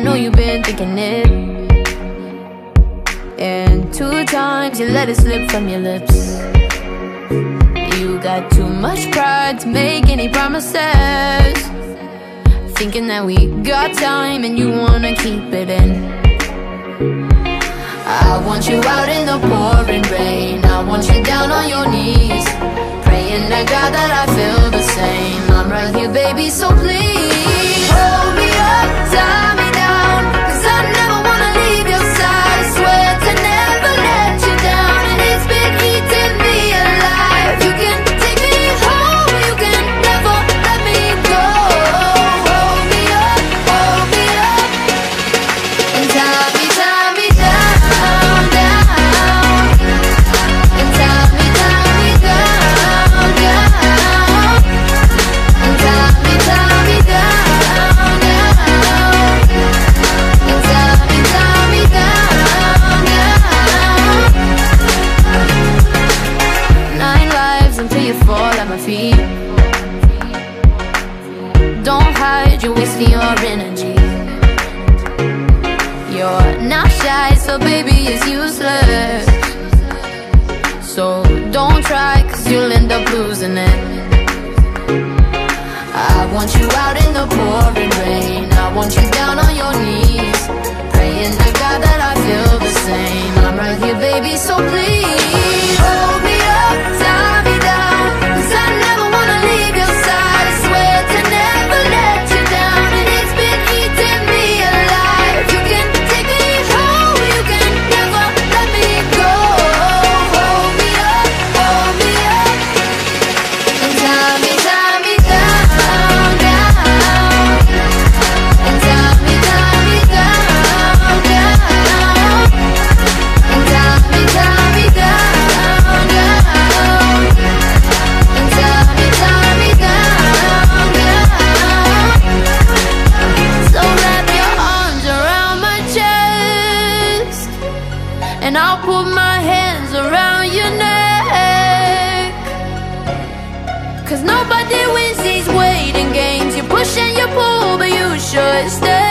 know you've been thinking it. And 2 times you let it slip from your lips. You got too much pride to make any promises, thinking that we got time and you wanna keep it in. I want you out in the pouring rain. I want you down on your knees, praying to God that I feel the same. I'm right here, baby, so please hold me up, tie me down, 'cause I never wanna leave your side. I swear to never let you down, and it's been eating me alive. You can take me home, you can never let me go. Hold me up, and tie me down, down, and tie me down, down, and tie me down, down, and tie me down, down. 9 lives until you fall at my feet. Don't hide, you're wasting your energy. You're not shy, so baby, it's useless. So don't try, 'cause you'll end up losing it. I want you out in the pouring rain. I want you down on your knees, praying to God that I feel the same. I'm right here, baby, so please hold me up, tie me down, 'cause I never wanna leave your side. I swear to never let you down, and it's been eating me alive. You can take me home, you can never let me go. Hold me up, and tie me down, down, and tie me down, down, and tie me down, down, and tie me down, down. So wrap your arms around my chest, and I'll put my hands around your neck. 'Cause nobody wins these waiting games. You push and you pull, but you should stay.